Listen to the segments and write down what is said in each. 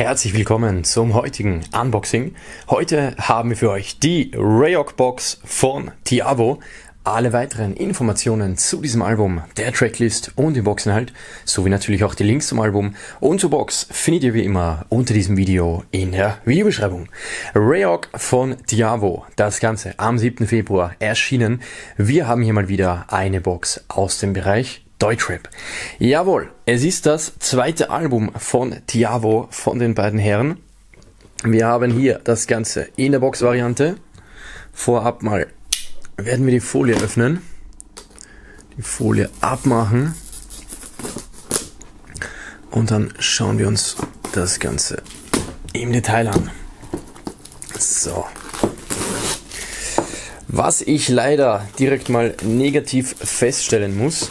Herzlich willkommen zum heutigen Unboxing. Heute haben wir für euch die Rayok Box von Tiavo. Alle weiteren Informationen zu diesem Album, der Tracklist und dem Boxinhalt, sowie natürlich auch die Links zum Album und zur Box findet ihr wie immer unter diesem Video in der Videobeschreibung. Rayok von Tiavo, das Ganze am 7. Februar erschienen. Wir haben hier mal wieder eine Box aus dem Bereich Deutschrap. Jawohl, es ist das zweite Album von Tiavo, von den beiden Herren. Wir haben hier das Ganze in der Box-Variante. Vorab mal werden wir die Folie öffnen, die Folie abmachen und dann schauen wir uns das Ganze im Detail an. So. Was ich leider direkt mal negativ feststellen muss,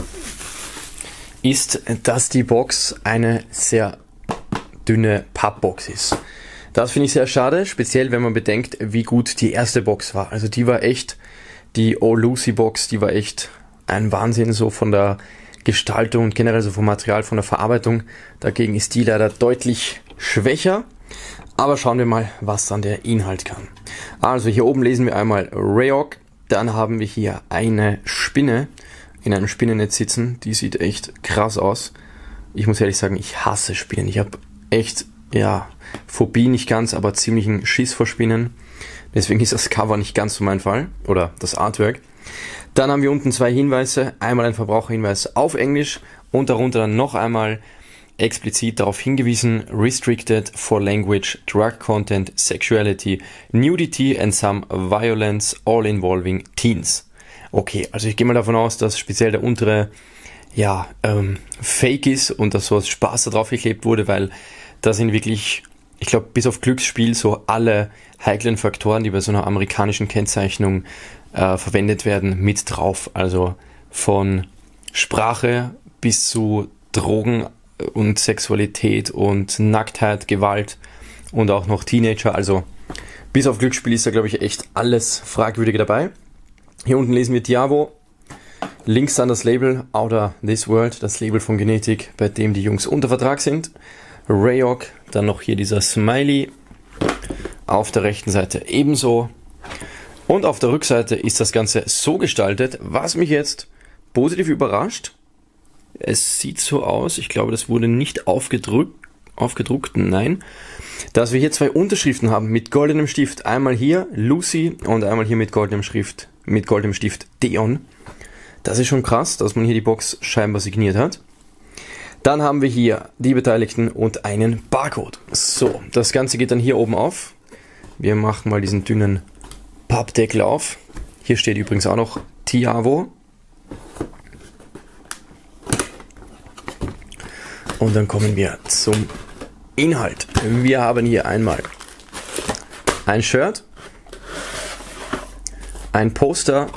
ist, dass die Box eine sehr dünne Pappbox ist. Das finde ich sehr schade, speziell wenn man bedenkt, wie gut die erste Box war. Also die war echt, die Oh Lucy Box, die war echt ein Wahnsinn, so von der Gestaltung und generell so vom Material, von der Verarbeitung. Dagegen ist die leider deutlich schwächer. Aber schauen wir mal, was dann der Inhalt kann. Also hier oben lesen wir einmal Rayok, dann haben wir hier eine Spinne in einem Spinnennetz sitzen. Die sieht echt krass aus. Ich muss ehrlich sagen, ich hasse Spinnen. Ich habe echt, ja, Phobie nicht ganz, aber ziemlichen Schiss vor Spinnen. Deswegen ist das Cover nicht ganz so mein Fall. Oder das Artwork. Dann haben wir unten zwei Hinweise. Einmal ein Verbraucherhinweis auf Englisch und darunter dann noch einmal explizit darauf hingewiesen: Restricted for Language, Drug Content, Sexuality, Nudity and some Violence, all involving Teens. Okay, also ich gehe mal davon aus, dass speziell der untere fake ist und dass so aus Spaß da drauf geklebt wurde, weil da sind wirklich, ich glaube, bis auf Glücksspiel so alle heiklen Faktoren, die bei so einer amerikanischen Kennzeichnung verwendet werden, mit drauf. Also von Sprache bis zu Drogen und Sexualität und Nacktheit, Gewalt und auch noch Teenager. Also bis auf Glücksspiel ist da, glaube ich, echt alles Fragwürdige dabei. Hier unten lesen wir Tiavo, links an das Label Outer This World, das Label von Genetik, bei dem die Jungs unter Vertrag sind. Rayok, dann noch hier dieser Smiley, auf der rechten Seite ebenso. Und auf der Rückseite ist das Ganze so gestaltet, was mich jetzt positiv überrascht. Es sieht so aus, ich glaube, das wurde nicht aufgedruckt, nein, dass wir hier zwei Unterschriften haben mit goldenem Stift. Einmal hier Lucy und einmal hier mit goldenem Stift Deon. Das ist schon krass, dass man hier die Box scheinbar signiert hat. Dann haben wir hier die Beteiligten und einen Barcode. So, das Ganze geht dann hier oben auf. Wir machen mal diesen dünnen Pappdeckel auf. Hier steht übrigens auch noch Tiavo. Und dann kommen wir zum Inhalt. Wir haben hier einmal ein Shirt, ein Poster,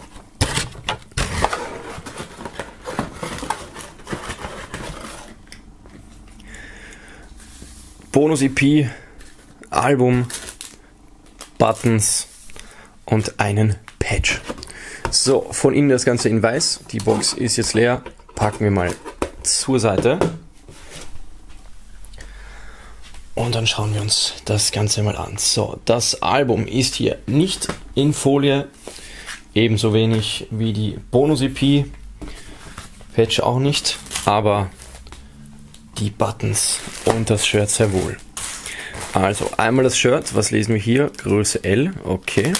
Bonus-EP, Album, Buttons und einen Patch. So, von innen das Ganze in weiß. Die Box ist jetzt leer. Packen wir mal zur Seite. Und dann schauen wir uns das Ganze mal an. So, das Album ist hier nicht in Folie, ebenso wenig wie die Bonus-EP, Patch auch nicht, aber die Buttons und das Shirt sehr wohl. Also einmal das Shirt, was lesen wir hier? Größe L, okay.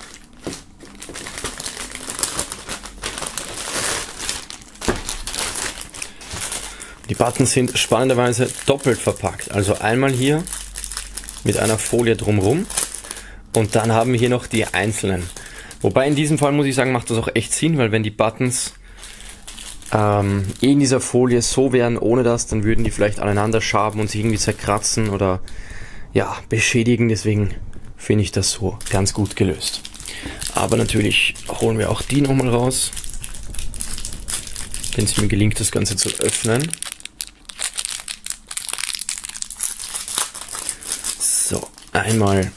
Die Buttons sind spannenderweise doppelt verpackt. Also einmal hier mit einer Folie drumherum und dann haben wir hier noch die einzelnen. Wobei in diesem Fall muss ich sagen, macht das auch echt Sinn, weil wenn die Buttons in dieser Folie so wären ohne das, dann würden die vielleicht aneinander schaben und sich irgendwie zerkratzen oder ja, beschädigen. Deswegen finde ich das so ganz gut gelöst. Aber natürlich holen wir auch die nochmal raus, wenn es mir gelingt, das Ganze zu öffnen. So, einmal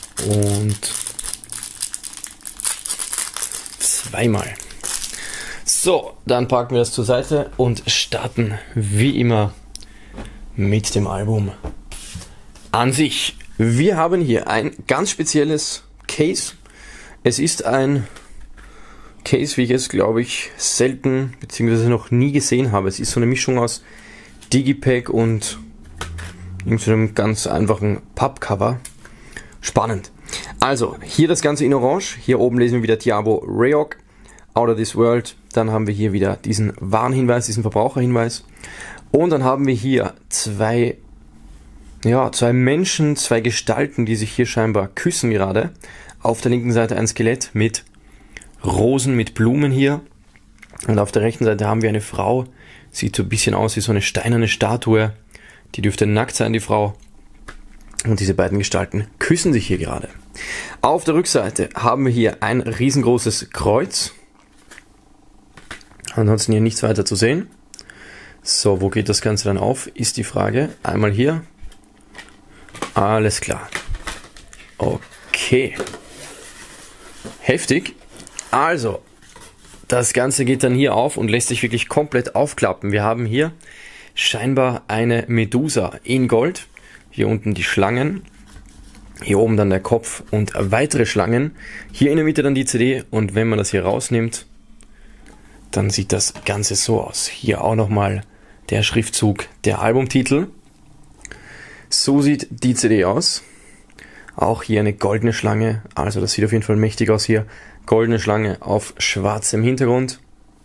und zweimal. So, dann packen wir das zur Seite und starten wie immer mit dem Album an sich. Wir haben hier ein ganz spezielles Case. Es ist ein Case, wie ich es, glaube ich, selten bzw. noch nie gesehen habe. Es ist so eine Mischung aus Digipack und so einem ganz einfachen Pappcover. Spannend. Also, hier das Ganze in Orange. Hier oben lesen wir wieder Tiavo Rayok, Out of This World. Dann haben wir hier wieder diesen Warnhinweis, diesen Verbraucherhinweis. Und dann haben wir hier zwei Menschen, zwei Gestalten, die sich hier scheinbar küssen gerade. Auf der linken Seite ein Skelett mit Rosen, mit Blumen hier. Und auf der rechten Seite haben wir eine Frau. Sieht so ein bisschen aus wie so eine steinerne Statue. Die dürfte nackt sein, die Frau. Und diese beiden Gestalten küssen sich hier gerade. Auf der Rückseite haben wir hier ein riesengroßes Kreuz. Ansonsten hier nichts weiter zu sehen. So, wo geht das Ganze dann auf, ist die Frage. Einmal hier. Alles klar. Okay. Heftig. Also, das Ganze geht dann hier auf und lässt sich wirklich komplett aufklappen. Wir haben hier scheinbar eine Medusa in Gold. Hier unten die Schlangen. Hier oben dann der Kopf und weitere Schlangen. Hier in der Mitte dann die CD. Und wenn man das hier rausnimmt, dann sieht das Ganze so aus. Hier auch nochmal der Schriftzug, der Albumtitel. So sieht die CD aus. Auch hier eine goldene Schlange. Also das sieht auf jeden Fall mächtig aus hier. Goldene Schlange auf schwarzem Hintergrund.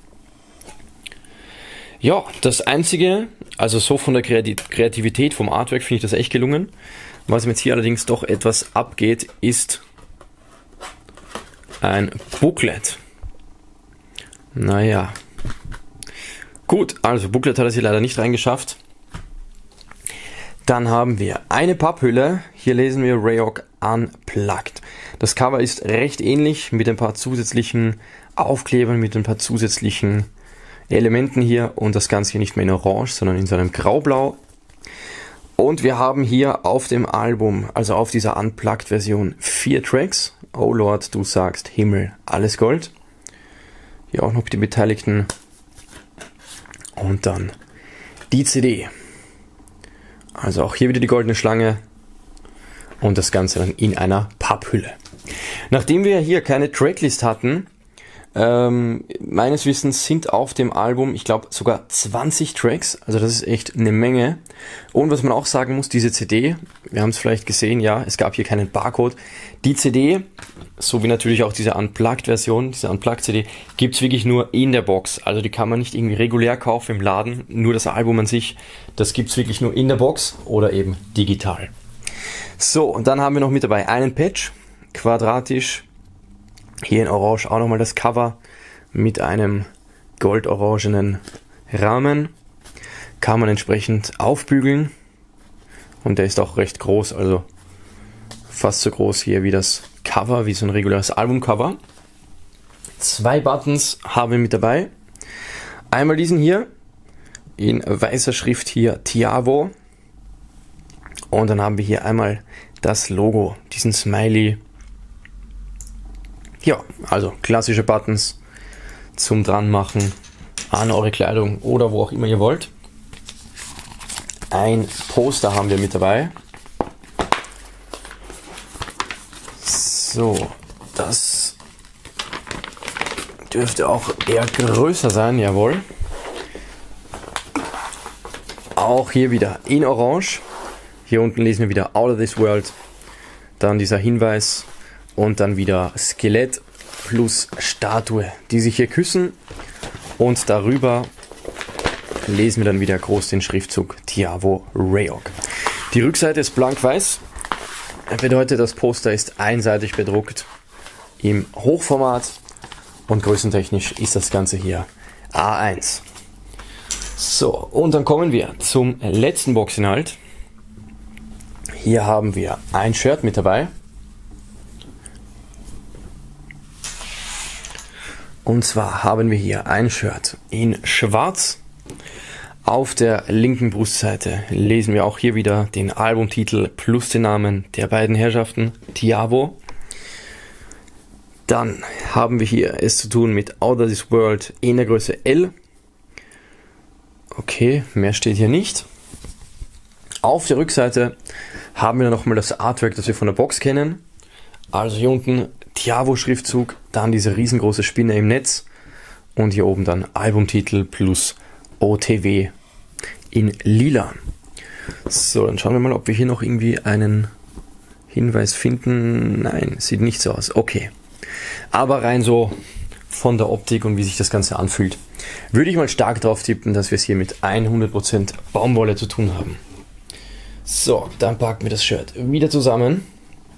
Ja, das Einzige, also so von der Kreativität, vom Artwork finde ich das echt gelungen. Was mir jetzt hier allerdings doch etwas abgeht, ist ein Booklet. Naja. Gut, also Booklet hat es hier leider nicht reingeschafft. Dann haben wir eine Papphülle. Hier lesen wir Rayok Unplugged. Das Cover ist recht ähnlich mit ein paar zusätzlichen Aufklebern, mit ein paar zusätzlichen Elementen hier und das Ganze hier nicht mehr in Orange, sondern in so einem Graublau. Und wir haben hier auf dem Album, also auf dieser Unplugged-Version, 4 Tracks. Oh Lord, du sagst Himmel, alles Gold. Hier auch noch die Beteiligten. Und dann die CD. Also auch hier wieder die goldene Schlange. Und das Ganze dann in einer Papphülle. Nachdem wir hier keine Tracklist hatten, meines Wissens sind auf dem Album, ich glaube, sogar 20 Tracks. Also das ist echt eine Menge. Und was man auch sagen muss, diese CD, wir haben es vielleicht gesehen, ja, es gab hier keinen Barcode. Die CD, so wie natürlich auch diese Unplugged-Version, diese Unplugged-CD, gibt es wirklich nur in der Box. Also die kann man nicht irgendwie regulär kaufen im Laden. Nur das Album an sich, das gibt es wirklich nur in der Box oder eben digital. So, und dann haben wir noch mit dabei einen Patch, quadratisch. Hier in Orange auch nochmal das Cover mit einem goldorangenen Rahmen. Kann man entsprechend aufbügeln. Und der ist auch recht groß, also fast so groß hier wie das Cover, wie so ein reguläres Albumcover. 2 Buttons haben wir mit dabei. Einmal diesen hier, in weißer Schrift hier Tiavo. Und dann haben wir hier einmal das Logo, diesen Smiley. Ja, also klassische Buttons zum Dranmachen an eure Kleidung oder wo auch immer ihr wollt. Ein Poster haben wir mit dabei. So, das dürfte auch eher größer sein, jawohl. Auch hier wieder in Orange. Hier unten lesen wir wieder Out of This World. Dann dieser Hinweis. Und dann wieder Skelett plus Statue, die sich hier küssen. Und darüber lesen wir dann wieder groß den Schriftzug Tiavo Rayok. Die Rückseite ist blank-weiß. Bedeutet, das Poster ist einseitig bedruckt im Hochformat. Und größentechnisch ist das Ganze hier A1. So, und dann kommen wir zum letzten Boxinhalt. Hier haben wir ein Shirt mit dabei. Und zwar haben wir hier ein Shirt in schwarz. Auf der linken Brustseite lesen wir auch hier wieder den Albumtitel plus den Namen der beiden Herrschaften, Tiavo. Dann haben wir hier es zu tun mit Out of This World in der Größe L. Okay, mehr steht hier nicht. Auf der Rückseite haben wir nochmal das Artwork, das wir von der Box kennen. Also hier unten Tiavo-Schriftzug, dann diese riesengroße Spinne im Netz und hier oben dann Albumtitel plus OTW in lila. So, dann schauen wir mal, ob wir hier noch irgendwie einen Hinweis finden. Nein, sieht nicht so aus. Okay. Aber rein so von der Optik und wie sich das Ganze anfühlt, würde ich mal stark drauf tippen, dass wir es hier mit 100% Baumwolle zu tun haben. So, dann packen wir das Shirt wieder zusammen.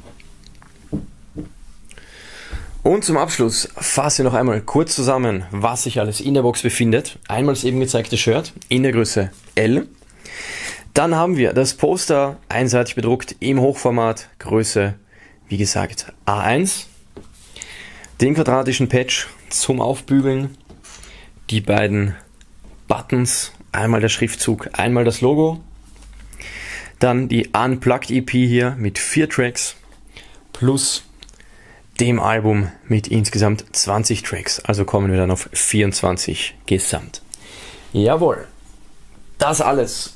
Und zum Abschluss fasse ich noch einmal kurz zusammen, was sich alles in der Box befindet. Einmal das eben gezeigte Shirt in der Größe L. Dann haben wir das Poster einseitig bedruckt im Hochformat, Größe, wie gesagt, A1. Den quadratischen Patch zum Aufbügeln. Die beiden Buttons, einmal der Schriftzug, einmal das Logo. Dann die Unplugged EP hier mit 4 Tracks plus dem Album mit insgesamt 20 Tracks. Also kommen wir dann auf 24 gesamt. Jawohl, das alles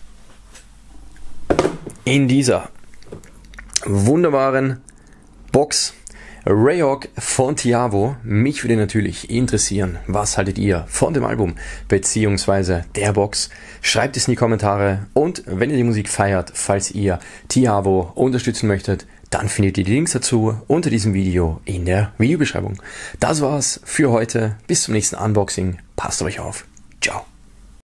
in dieser wunderbaren Box. Rayok von Tiavo. Mich würde natürlich interessieren, was haltet ihr von dem Album bzw. der Box? Schreibt es in die Kommentare und wenn ihr die Musik feiert, falls ihr Tiavo unterstützen möchtet, dann findet ihr die Links dazu unter diesem Video in der Videobeschreibung. Das war's für heute. Bis zum nächsten Unboxing. Passt auf euch auf. Ciao.